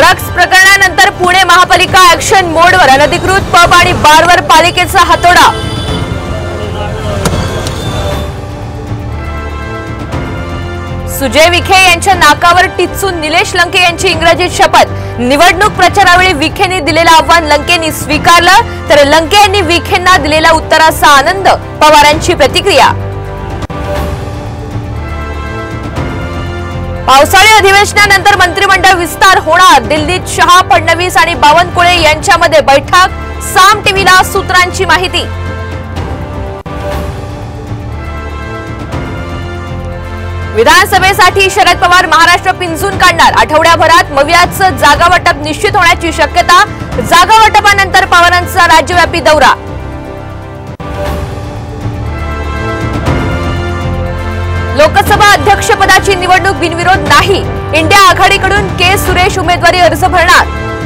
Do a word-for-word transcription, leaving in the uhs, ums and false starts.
Drugs प्रकरणानंतर पुणे महापालिका action मोडवर, अनधिकृत पब आणि बारवर पालिकेचा हातोडा। सुजय विखे यांच्या नाकावर टिच्चून निलेश लंके यांची इंग्रजीत शपथ। निवडणूक प्रचारावेळी विखेंनी दिलेलं आव्हान लंकेंनी स्वीकारलं, तर लंके यांनी विखेंना दिलेल्या उत्तराचा आनंद। पवारांची प्रतिक्रिया। पावसाळी अधिवेशनानंतर मंत्रिमंडळ विस्तार होणार, दिल्लीत शहा, फडणवीस आणि बावनकुळे यांच्यामध्ये बैठक। साम टीव्हीला सूत्रांची माहिती। विधानसभेसाठी शरद पवार महाराष्ट्र पिंजून काढणार, आठवड्याभरात मवियाचं जागा वाटप निश्चित होण्याची शक्यता। जागा वाटपानंतर पवारांचा राज्यव्यापी दौरा। लोकसभा अध्यक्षपदाची निवडणूक बिनविरोध नाही, इंडिया आघाडीकडून के सुरेश उमेदवारी अर्ज भरणार।